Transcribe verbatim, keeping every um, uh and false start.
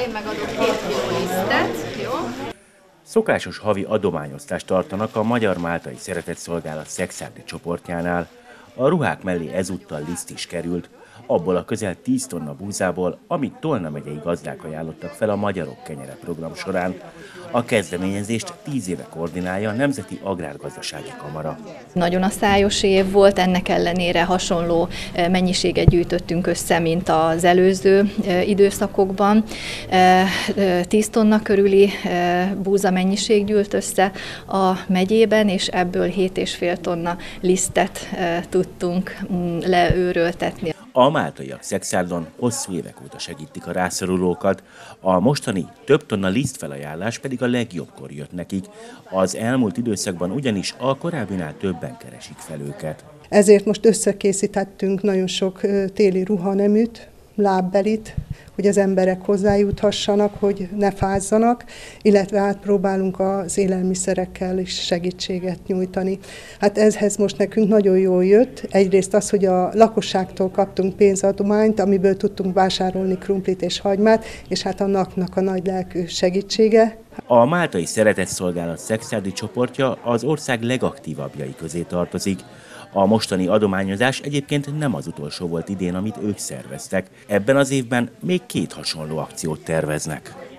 Én megadok két kiló lisztet, jó? Szokásos havi adományosztást tartanak a Magyar-Máltai Szeretetszolgálat Szekszárdi csoportjánál. A ruhák mellé ezúttal liszt is került, abból a közel tíz tonna búzából, amit Tolna megyei gazdák ajánlottak fel a Magyarok Kenyere program során. A kezdeményezést tíz éve koordinálja a Nemzeti Agrárgazdasági Kamara. Nagyon a szájos év volt, ennek ellenére hasonló mennyiséget gyűjtöttünk össze, mint az előző időszakokban. tíz tonna körüli búza mennyiség gyűlt össze a megyében, és ebből hét és fél tonna lisztet tudtunk leőröltetni. A máltaiak Szekszárdon hosszú évek óta segítik a rászorulókat, a mostani több tonna lisztfelajánlás pedig a legjobbkor jött nekik. Az elmúlt időszakban ugyanis a korábbinál többen keresik fel őket. Ezért most összekészítettünk nagyon sok téli ruhaneműt, lábbelit, hogy az emberek hozzájuthassanak, hogy ne fázzanak, illetve hát próbálunk az élelmiszerekkel is segítséget nyújtani. Hát ezhez most nekünk nagyon jól jött. Egyrészt az, hogy a lakosságtól kaptunk pénzadományt, amiből tudtunk vásárolni krumplit és hagymát, és hát annak a nagy lelkű segítsége. A Máltai Szeretetszolgálat Szekszárdi csoportja az ország legaktívabbjai közé tartozik. A mostani adományozás egyébként nem az utolsó volt idén, amit ők szerveztek. Ebben az évben még két hasonló akciót terveznek.